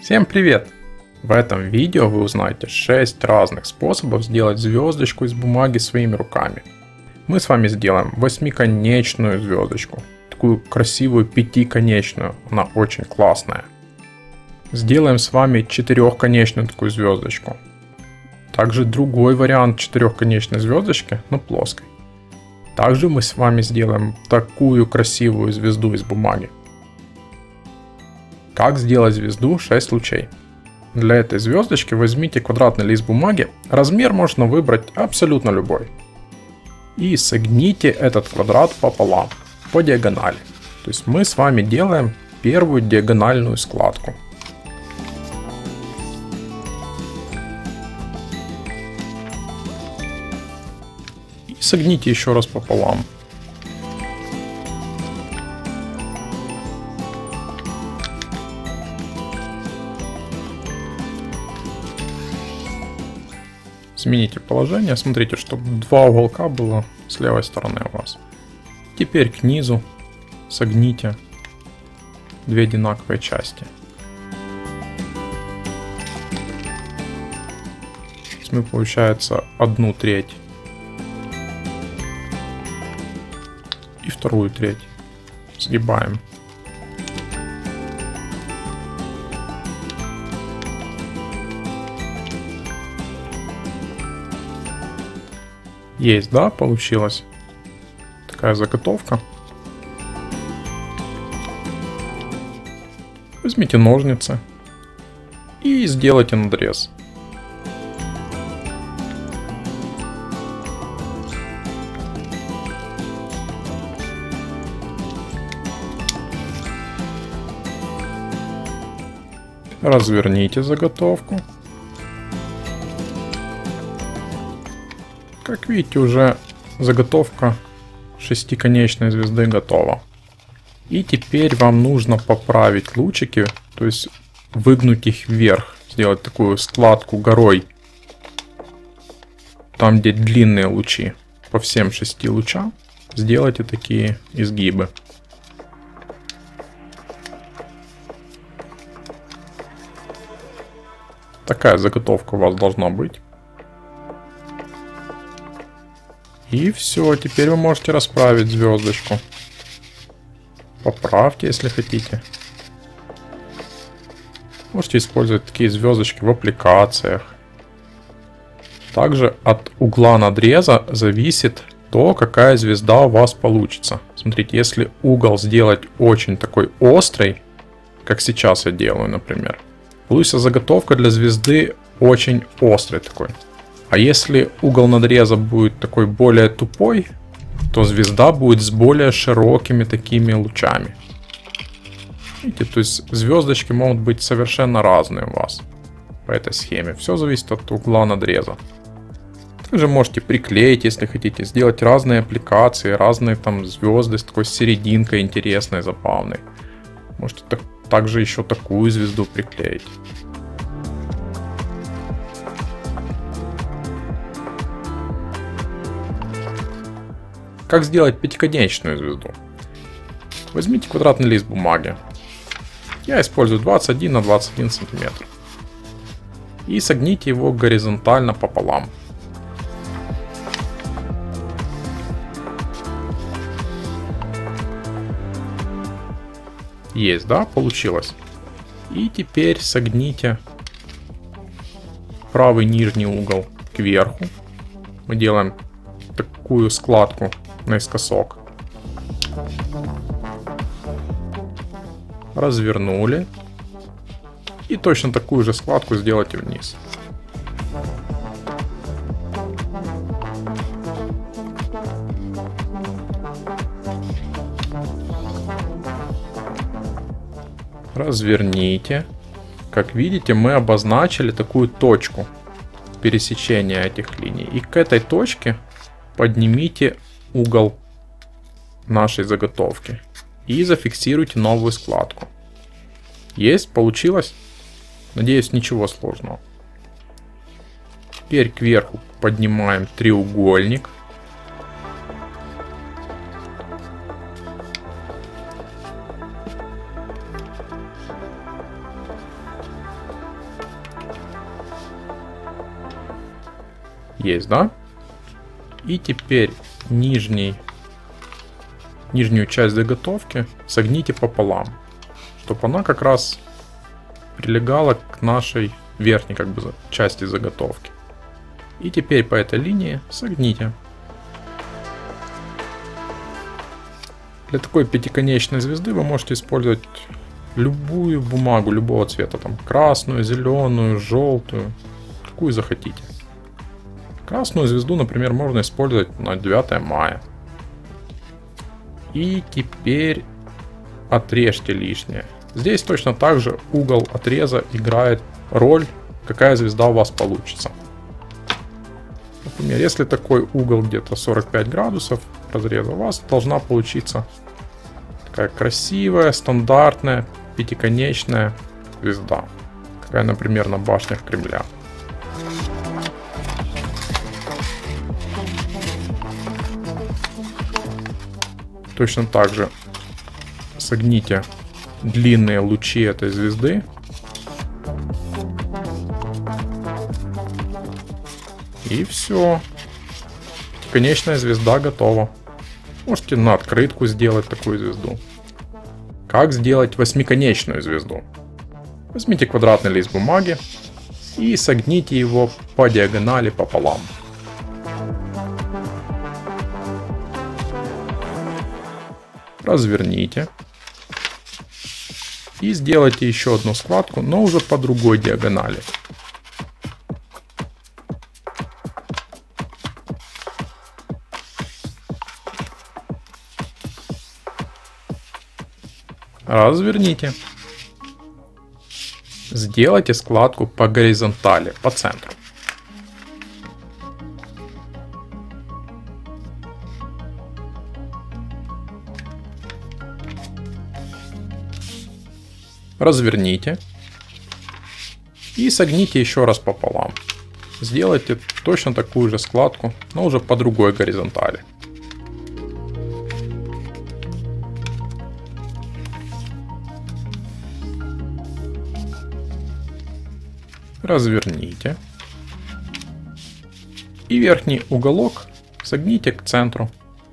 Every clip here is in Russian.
Всем привет! В этом видео вы узнаете 6 разных способов сделать звездочку из бумаги своими руками. Мы с вами сделаем 8-конечную звездочку, такую красивую 5-конечную, она очень классная. Сделаем с вами 4-конечную такую звездочку. Также другой вариант 4-конечной звездочки, но плоской. Также мы с вами сделаем такую красивую звезду из бумаги. Как сделать звезду 6 лучей? Для этой звездочки возьмите квадратный лист бумаги, размер можно выбрать абсолютно любой. И согните этот квадрат пополам, по диагонали. То есть мы с вами делаем первую диагональную складку. И согните еще раз пополам. Смените положение, смотрите, чтобы два уголка было с левой стороны у вас. Теперь к низу согните две одинаковые части. Мы, получается, 1/3 и 2/3 сгибаем. Есть, да, получилась такая заготовка. Возьмите ножницы и сделайте надрез. Разверните заготовку. Как видите, уже заготовка 6-конечной звезды готова. И теперь вам нужно поправить лучики, то есть выгнуть их вверх, сделать такую складку горой. Там, где длинные лучи, по всем 6 лучам сделайте такие изгибы. Такая заготовка у вас должна быть. И все, теперь вы можете расправить звездочку. Поправьте, если хотите. Можете использовать такие звездочки в аппликациях. Также от угла надреза зависит то, какая звезда у вас получится. Смотрите, если угол сделать очень такой острый, как сейчас я делаю, например, получится заготовка для звезды очень острый такой. А если угол надреза будет такой более тупой, то звезда будет с более широкими такими лучами. Видите, то есть звездочки могут быть совершенно разные у вас по этой схеме. Все зависит от угла надреза. Также можете приклеить, если хотите, сделать разные аппликации, разные там звезды с такой серединкой интересной, забавной. Можете также еще такую звезду приклеить. Как сделать 5-конечную звезду? Возьмите квадратный лист бумаги. Я использую 21 на 21 сантиметр. И согните его горизонтально пополам. Есть, да? Получилось. И теперь согните правый нижний угол кверху. Мы делаем такую складку наискосок. Развернули. И точно такую же складку сделайте вниз. Разверните. Как видите, мы обозначили такую точку пересечения этих линий. И к этой точке поднимите угол нашей заготовки и зафиксируйте новую складку. Есть? Получилось? Надеюсь, ничего сложного. Теперь кверху поднимаем треугольник. Есть, да? И теперь нижнюю часть заготовки согните пополам, чтобы она как раз прилегала к нашей верхней как бы части заготовки. И теперь по этой линии согните. Для такой пятиконечной звезды вы можете использовать любую бумагу любого цвета, там красную, зеленую, желтую, какую захотите. Красную звезду, например, можно использовать на 9 мая. И теперь отрежьте лишнее. Здесь точно так же угол отреза играет роль, какая звезда у вас получится. Например, если такой угол где-то 45 градусов разреза, у вас должна получиться такая красивая, стандартная, пятиконечная звезда. Какая, например, на башнях Кремля. Точно так же согните длинные лучи этой звезды. И все. Пятиконечная звезда готова. Можете на открытку сделать такую звезду. Как сделать восьмиконечную звезду? Возьмите квадратный лист бумаги и согните его по диагонали пополам. Разверните. И сделайте еще одну складку, но уже по другой диагонали. Разверните. Сделайте складку по горизонтали, по центру. Разверните. И согните еще раз пополам. Сделайте точно такую же складку, но уже по другой горизонтали. Разверните. И верхний уголок согните к центру.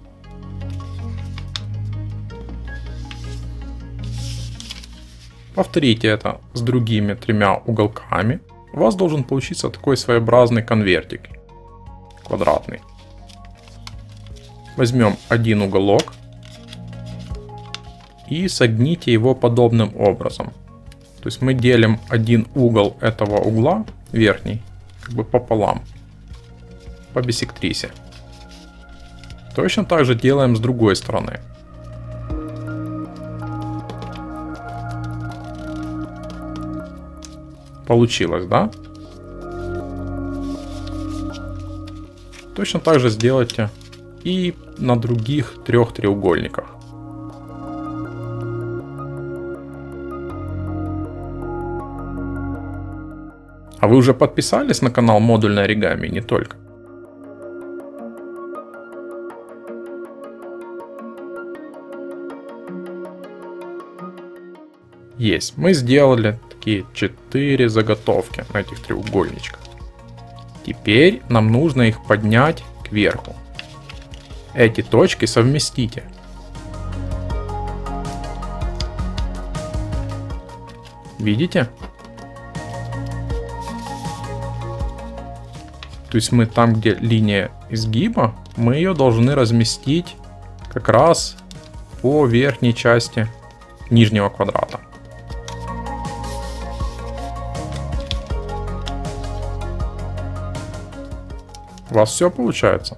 Повторите это с другими 3 уголками. У вас должен получиться такой своеобразный конвертик. Квадратный. Возьмем один уголок. И согните его подобным образом. То есть мы делим один угол этого угла, верхний, как бы пополам. По биссектрисе. Точно так же делаем с другой стороны. Получилось, да? Точно так же сделайте и на других 3 треугольниках. А вы уже подписались на канал Модульное оригами и не только? Есть. Мы сделали такие 4 заготовки на этих треугольничках. Теперь нам нужно их поднять кверху. Эти точки совместите. Видите? То есть мы там, где линия изгиба, мы ее должны разместить как раз по верхней части нижнего квадрата. У вас все получается?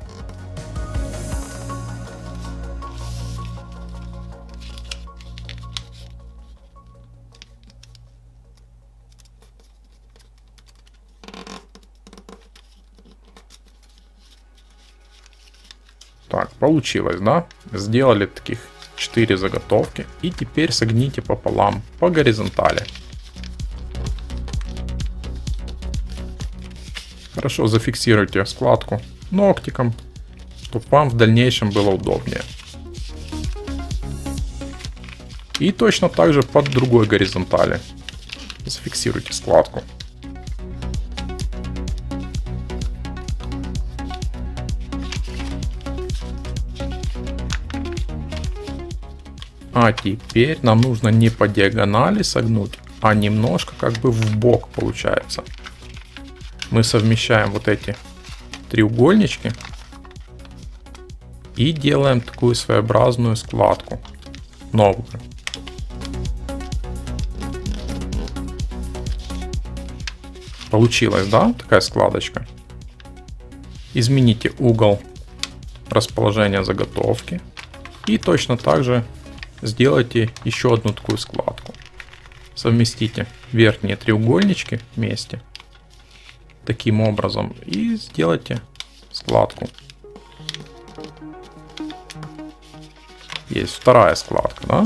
Так, получилось, да? Сделали таких 4 заготовки. И теперь согните пополам по горизонтали. Хорошо зафиксируйте складку ногтиком, чтобы вам в дальнейшем было удобнее. И точно так же под другой горизонтали. Зафиксируйте складку. А теперь нам нужно не по диагонали согнуть, а немножко как бы в бок получается. Мы совмещаем вот эти треугольнички и делаем такую своеобразную складку новую. Получилась, да, такая складочка? Измените угол расположения заготовки и точно так же сделайте еще одну такую складку. Совместите верхние треугольнички вместе таким образом и сделайте складку. Есть вторая складка, да?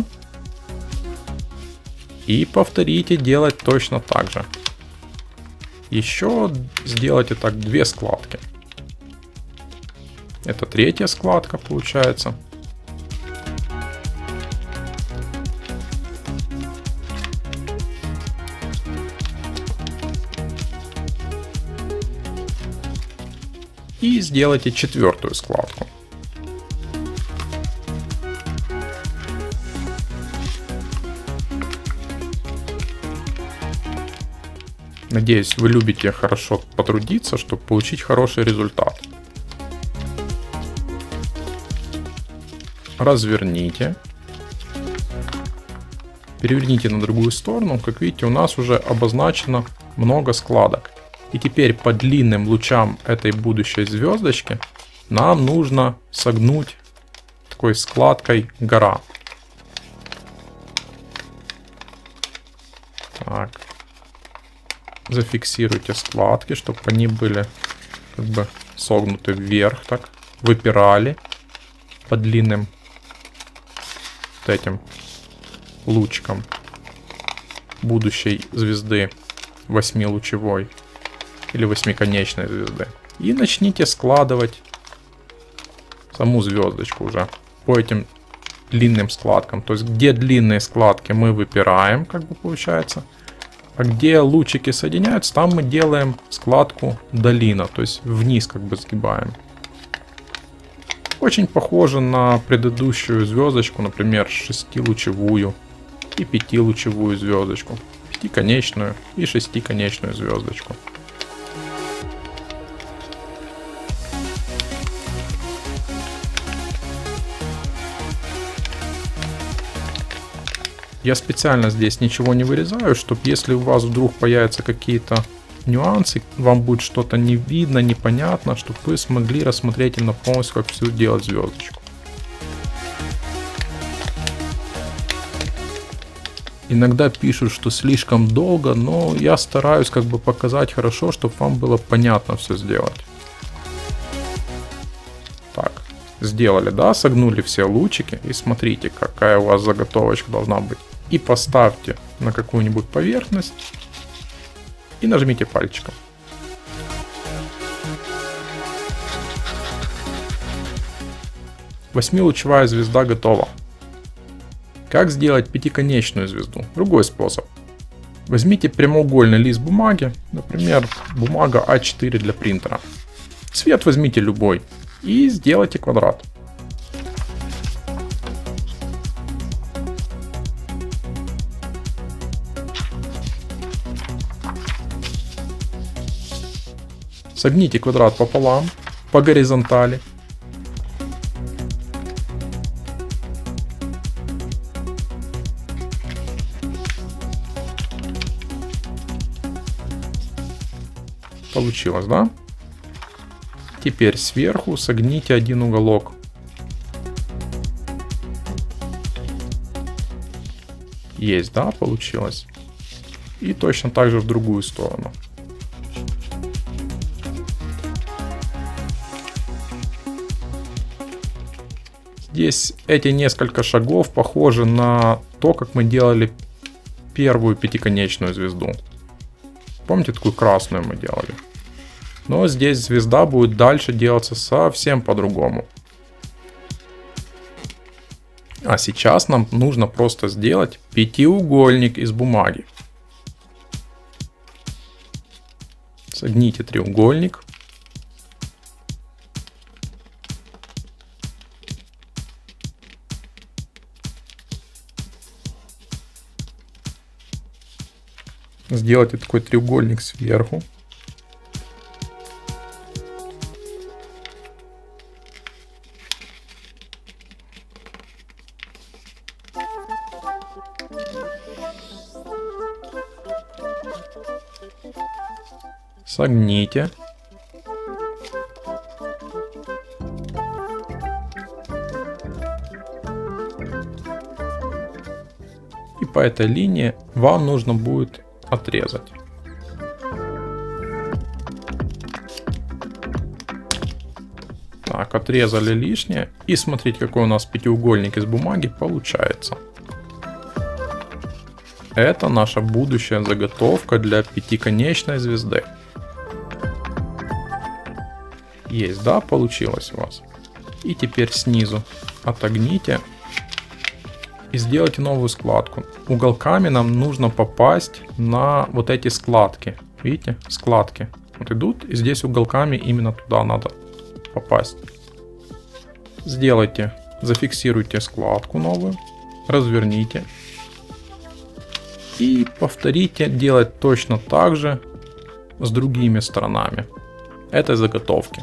И повторите делать точно так же. Еще сделайте так 2 складки. Это третья складка получается. И сделайте 4-ю складку. Надеюсь, вы любите хорошо потрудиться, чтобы получить хороший результат. Разверните. Переверните на другую сторону. Как видите, у нас уже обозначено много складок. И теперь по длинным лучам этой будущей звездочки нам нужно согнуть такой складкой гора. Так. Зафиксируйте складки, чтобы они были как бы согнуты вверх, так, выпирали по длинным вот этим лучикам будущей звезды 8-лучевой или 8-конечной звезды. И начните складывать саму звездочку уже по этим длинным складкам. То есть где длинные складки мы выпираем, как бы получается. А где лучики соединяются, там мы делаем складку долина, то есть вниз как бы сгибаем. Очень похоже на предыдущую звездочку, например, 6-лучевую и 5-лучевую звездочку, 5-конечную и 6-конечную звездочку. Я специально здесь ничего не вырезаю, чтобы если у вас вдруг появятся какие-то нюансы, вам будет что-то не видно, непонятно, чтобы вы смогли рассмотреть именно полностью, как всю делать звездочку. Иногда пишут, что слишком долго, но я стараюсь как бы показать хорошо, чтобы вам было понятно все сделать. Так, сделали, да, согнули все лучики и смотрите, какая у вас заготовочка должна быть. И поставьте на какую-нибудь поверхность и нажмите пальчиком. Восьмилучевая звезда готова. Как сделать 5-конечную звезду? Другой способ. Возьмите прямоугольный лист бумаги, например, бумага А4 для принтера. Цвет возьмите любой и сделайте квадрат. Согните квадрат пополам, по горизонтали. Получилось, да? Теперь сверху согните один уголок. Есть, да, получилось? И точно так же в другую сторону. Здесь эти несколько шагов похожи на то, как мы делали первую 5-конечную звезду. Помните, такую красную мы делали? Но здесь звезда будет дальше делаться совсем по-другому. А сейчас нам нужно просто сделать 5-угольник из бумаги. Согните треугольник. сделайте такой треугольник сверху. Согните. И по этой линии вам нужно будет отрезать. Так, отрезали лишнее. И смотрите, какой у нас пятиугольник из бумаги получается. Это наша будущая заготовка для пятиконечной звезды. Есть, да, получилось у вас. И теперь снизу отогните и сделайте новую складку. Уголками нам нужно попасть на вот эти складки. Видите, складки вот идут, и здесь уголками именно туда надо попасть. Сделайте, зафиксируйте складку новую, разверните. И повторите делать точно так же с другими сторонами этой заготовки.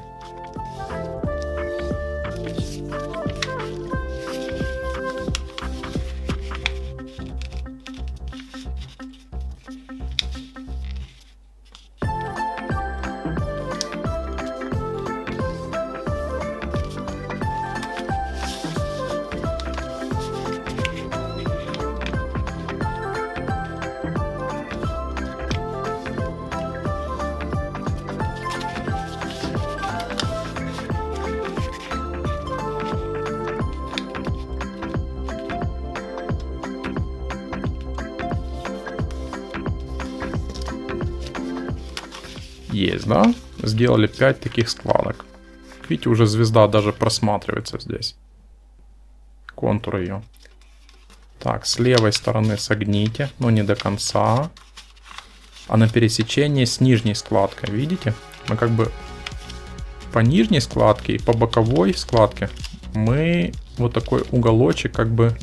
Есть, да? Сделали 5 таких складок. Видите, уже звезда даже просматривается здесь. Контур ее. Так, с левой стороны согните, но не до конца. А на пересечении с нижней складкой, видите? Мы как бы по нижней складке и по боковой складке мы вот такой уголочек как бы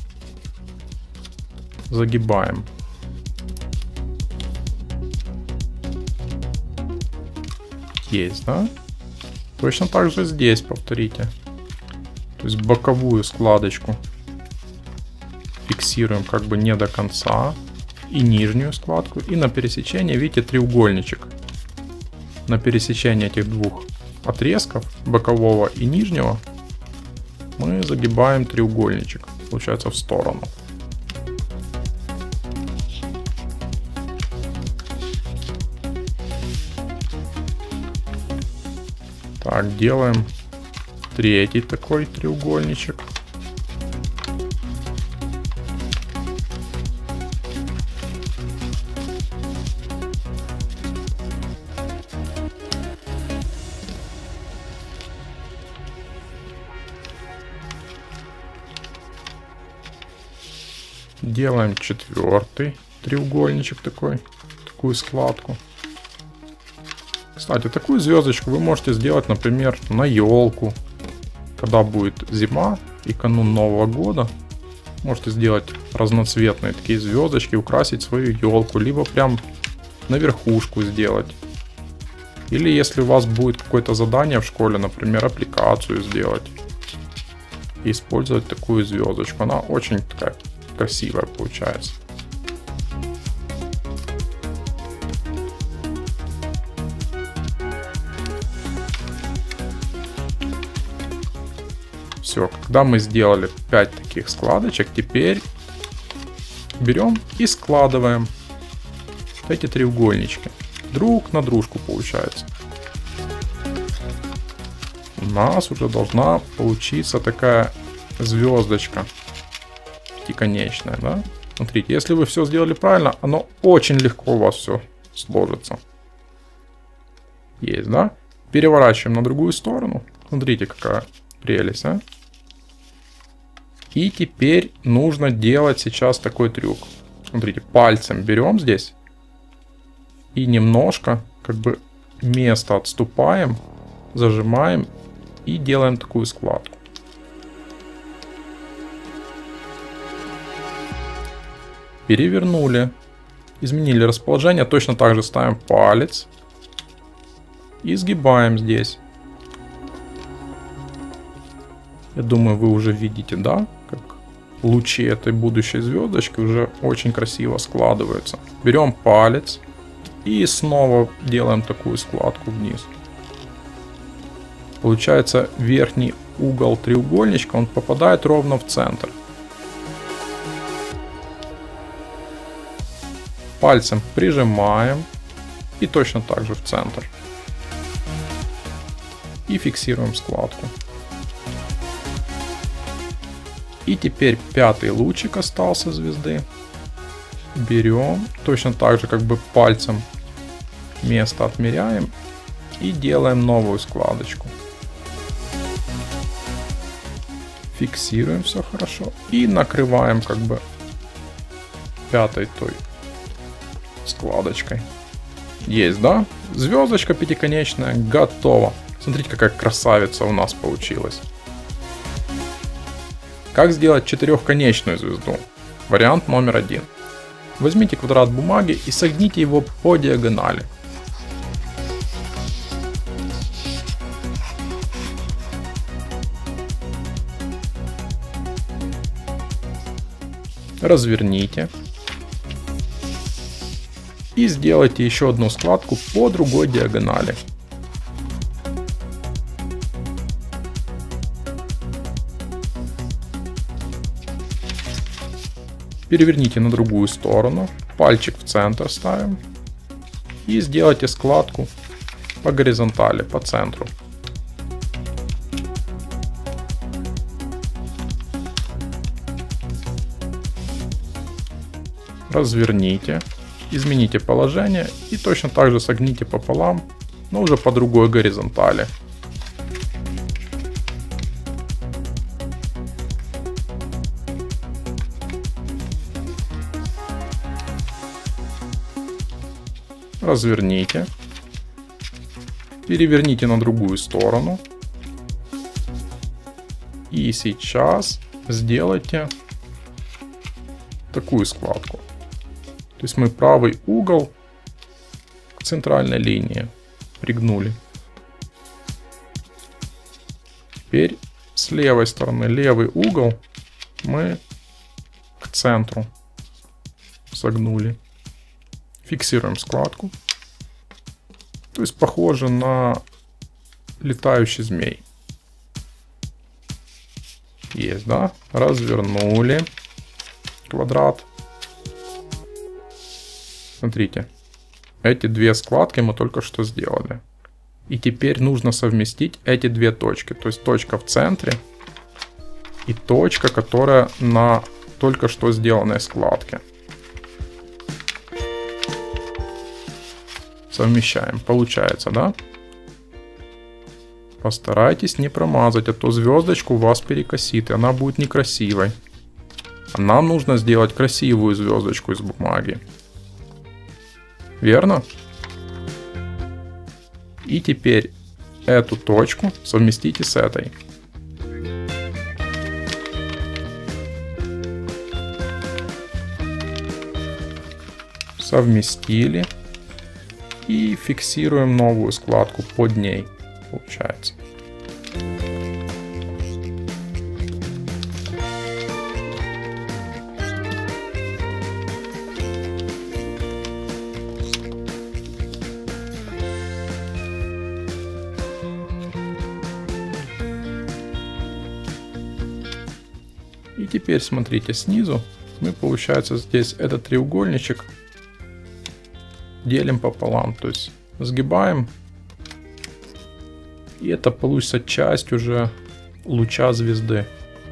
загибаем. Есть, да? Точно так же здесь повторите. То есть боковую складочку фиксируем как бы не до конца. И нижнюю складку. И на пересечении, видите, треугольничек. На пересечении этих двух отрезков, бокового и нижнего, мы загибаем треугольничек. Получается в сторону. Так, делаем третий такой треугольничек. Делаем четвертый треугольничек такой, такую складку. Кстати, такую звездочку вы можете сделать, например, на елку. Когда будет зима и канун Нового года, можете сделать разноцветные такие звездочки, украсить свою елку, либо прям на верхушку сделать. Или если у вас будет какое-то задание в школе, например, аппликацию сделать, и использовать такую звездочку. Она очень такая красивая получается. Все, когда мы сделали 5 таких складочек, теперь берем и складываем вот эти треугольнички друг на дружку получается. У нас уже должна получиться такая звездочка пятиконечная, да? Смотрите, если вы все сделали правильно, оно очень легко у вас все сложится. Есть, да? Переворачиваем на другую сторону. Смотрите, какая прелесть, а? И теперь нужно делать сейчас такой трюк. Смотрите, пальцем берем здесь и немножко как бы место отступаем, зажимаем и делаем такую складку. Перевернули Изменили расположение, точно так же ставим палец и сгибаем здесь. Я думаю, вы уже видите, да, как лучи этой будущей звездочки уже очень красиво складываются. Берем палец и снова делаем такую складку вниз. Получается, верхний угол треугольничка, он попадает ровно в центр. Пальцем прижимаем и точно так же в центр. И фиксируем складку. И теперь пятый лучик остался звезды. Берем, точно так же как бы пальцем место отмеряем и делаем новую складочку. Фиксируем все хорошо и накрываем как бы пятой той складочкой. Есть, да? Звездочка пятиконечная готова. Смотрите, какая красавица у нас получилась. Как сделать четырехконечную звезду? Вариант номер 1. Возьмите квадрат бумаги и согните его по диагонали. Разверните. И сделайте еще одну складку по другой диагонали. Переверните на другую сторону, пальчик в центр ставим и сделайте складку по горизонтали, по центру. Разверните, измените положение и точно так же согните пополам, но уже по другой горизонтали. Разверните, переверните на другую сторону и сейчас сделайте такую складку. То есть мы правый угол к центральной линии пригнули. Теперь с левой стороны левый угол мы к центру согнули. Фиксируем складку. То есть похоже на летающий змей. Есть, да? Развернули квадрат. Смотрите. Эти две складки мы только что сделали. И теперь нужно совместить эти две точки. То есть точка в центре и точка, которая на только что сделанной складке. Совмещаем. Получается, да? Постарайтесь не промазать, а то звездочку у вас перекосит, и она будет некрасивой. А нам нужно сделать красивую звездочку из бумаги. Верно? И теперь эту точку совместите с этой. Совместили. И фиксируем новую складку под ней. Получается. И теперь смотрите снизу. Мы, получается, здесь этот треугольничек делим пополам, то есть сгибаем, и это получится часть уже луча звезды.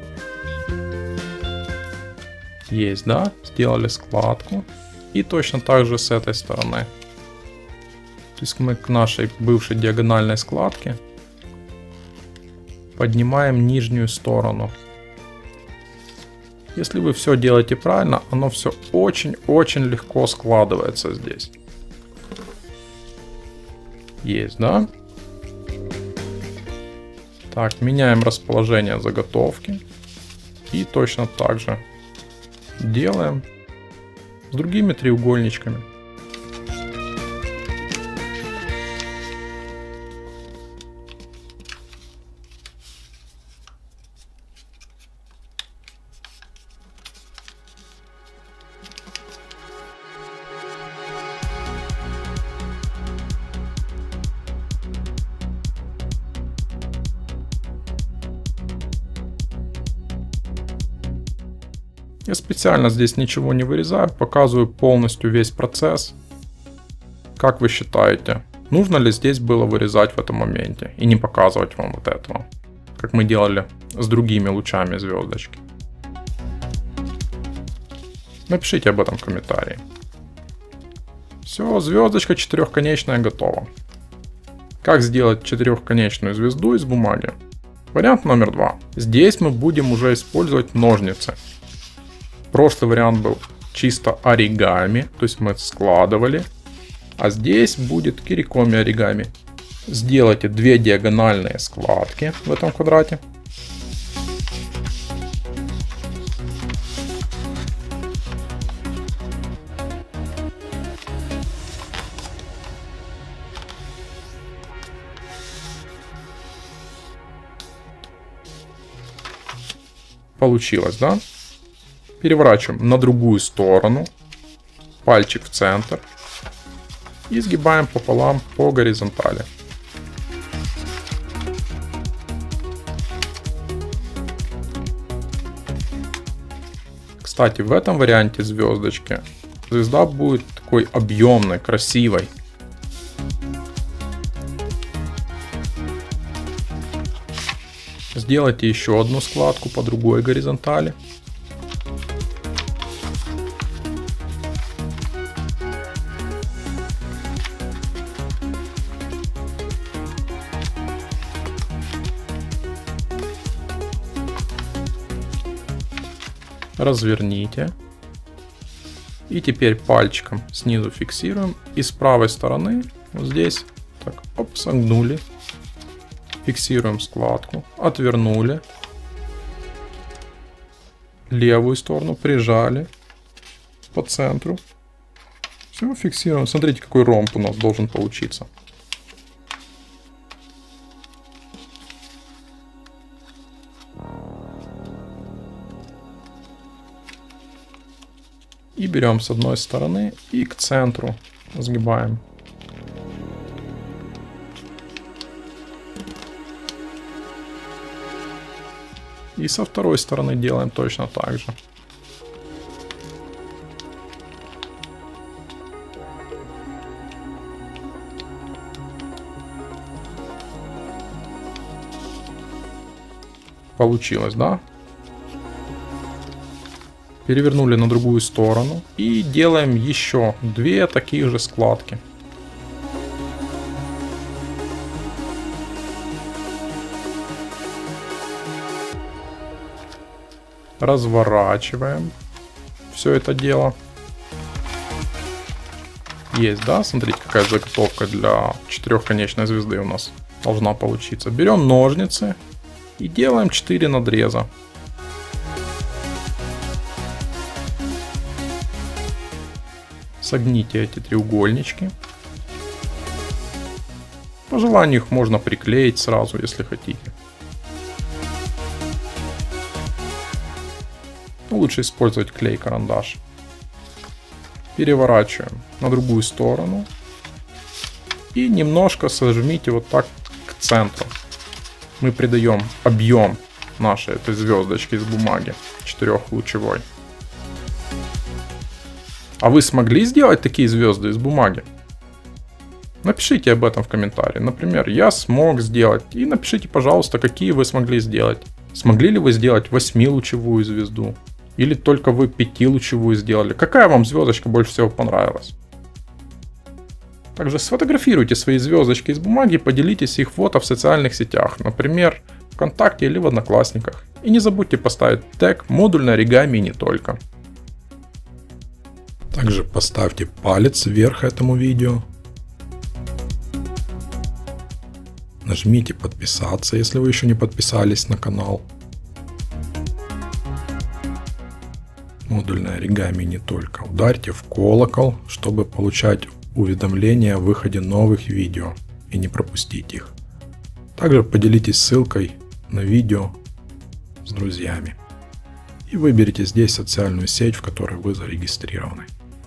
Есть, да? Сделали складку. И точно так же с этой стороны. То есть мы к нашей бывшей диагональной складке поднимаем нижнюю сторону. Если вы все делаете правильно, оно все очень-очень легко складывается здесь. Есть, да? Так, меняем расположение заготовки. И точно так же делаем. с другими треугольничками. Я специально здесь ничего не вырезаю, показываю полностью весь процесс. Как вы считаете, нужно ли здесь было вырезать в этом моменте и не показывать вам вот этого, как мы делали с другими лучами звездочки? Напишите об этом в комментарии. Все, звездочка четырехконечная готова. Как сделать четырехконечную звезду из бумаги? Вариант номер 2. Здесь мы будем уже использовать ножницы. Прошлый вариант был чисто оригами, то есть мы складывали. А здесь будет кирикоми оригами. Сделайте 2 диагональные складки в этом квадрате. Получилось, да? Переворачиваем на другую сторону, пальчик в центр и сгибаем пополам по горизонтали. Кстати, в этом варианте звездочки звезда будет такой объемной, красивой. Сделайте еще одну складку по другой горизонтали. Разверните. И теперь пальчиком снизу фиксируем. И с правой стороны, вот здесь, так, оп, согнули. Фиксируем складку. Отвернули. Левую сторону прижали по центру. Все, фиксируем. Смотрите, какой ромб у нас должен получиться. И берем с одной стороны и к центру сгибаем. И со второй стороны делаем точно так же. Получилось, да? Перевернули на другую сторону и делаем еще 2 таких же складки. Разворачиваем все это дело. Есть, да? Смотрите, какая заготовка для четырехконечной звезды у нас должна получиться. Берем ножницы и делаем 4 надреза. Согните эти треугольнички. По желанию их можно приклеить сразу, если хотите. Но лучше использовать клей-карандаш. Переворачиваем на другую сторону. И немножко сожмите вот так к центру. Мы придаем объем нашей этой звездочки из бумаги 4-лучевой. А вы смогли сделать такие звезды из бумаги? Напишите об этом в комментарии. Например, я смог сделать. И напишите, пожалуйста, какие вы смогли сделать. Смогли ли вы сделать 8-лучевую звезду? Или только вы 5-лучевую сделали? Какая вам звездочка больше всего понравилась? Также сфотографируйте свои звездочки из бумаги и поделитесь их фото в социальных сетях. Например, ВКонтакте или в Одноклассниках. И не забудьте поставить тег «Модульное оригами» и не только. Также поставьте палец вверх этому видео. Нажмите подписаться, если вы еще не подписались на канал. модульное оригами не только. Ударьте в колокол, чтобы получать уведомления о выходе новых видео и не пропустить их. Также поделитесь ссылкой на видео с друзьями. И выберите здесь социальную сеть, в которой вы зарегистрированы.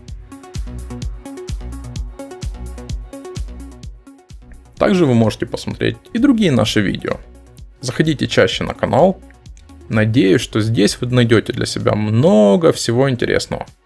Также вы можете посмотреть и другие наши видео. Заходите чаще на канал. Надеюсь, что здесь вы найдете для себя много всего интересного.